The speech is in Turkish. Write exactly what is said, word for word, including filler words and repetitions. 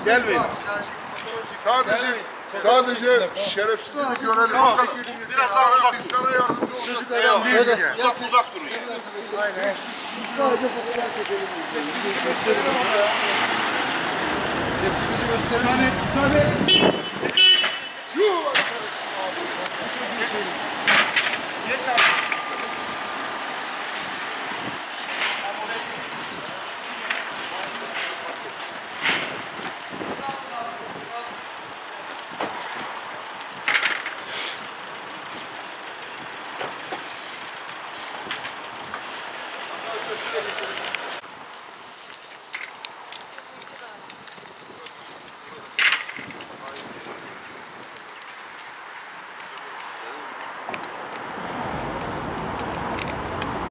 Gelmeyin. Sadece sadece şerefsizini görelim. Tamam. Biraz daha uzak biz sana yardımcı olacağız. Sen değil ki. Uzak uzak durun. Aynen. Sadece fotoğraf çekelim. Tane, tane. Geç abi.